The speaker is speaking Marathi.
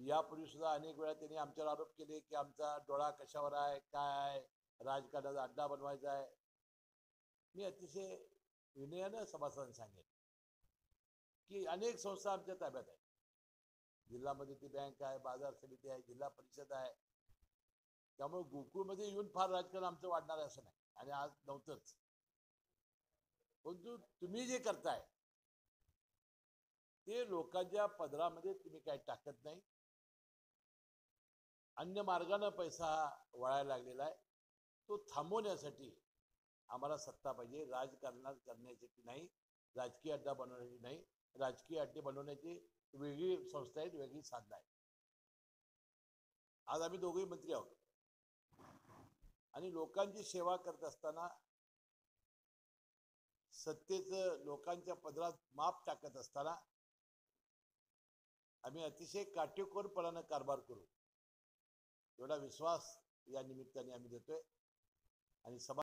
यापूर्वी सुद्धा अनेक वेळा त्यांनी आमच्यावर आरोप केले की आमचा डोळा कशावर आहे, काय आहे, राजकारणाचा अड्डा बनवायचा आहे. मी अतिशय विनयानं सभासदांना सांगेन की अनेक संस्था आमच्या ताब्यात आहेत. जिल्हामध्ये ती बँक आहे, बाजार समिती आहे, जिल्हा परिषद आहे. त्यामुळे गोकुळमध्ये येऊन फार राजकारण आमचं वाढणार आहे असं नाही, आणि आज नव्हतंच. परंतु तुम्ही जे करताय ते लोकांच्या पदरामध्ये तुम्ही काही टाकत नाही. अन्य मार्गाने पैसा वळायला लागलेला आहे. तो थांबवण्यासाठी आम्हाला सत्ता पाहिजे. राजकारणात करण्यासाठी नाही, राजकीय अड्डा बनवण्याची नाही. राजकीय अड्डे बनवण्याची वेगळी संस्था आहेत, वेगळी साधनं आहेत. आज आम्ही दोघेही मंत्री आहोत आणि लोकांची सेवा करत असताना, सत्तेचं लोकांच्या पदरात माप टाकत असताना आम्ही अतिशय काटेकोरपणानं कारभार करू एवढा विश्वास या निमित्ताने आम्ही देतोय. आणि सभा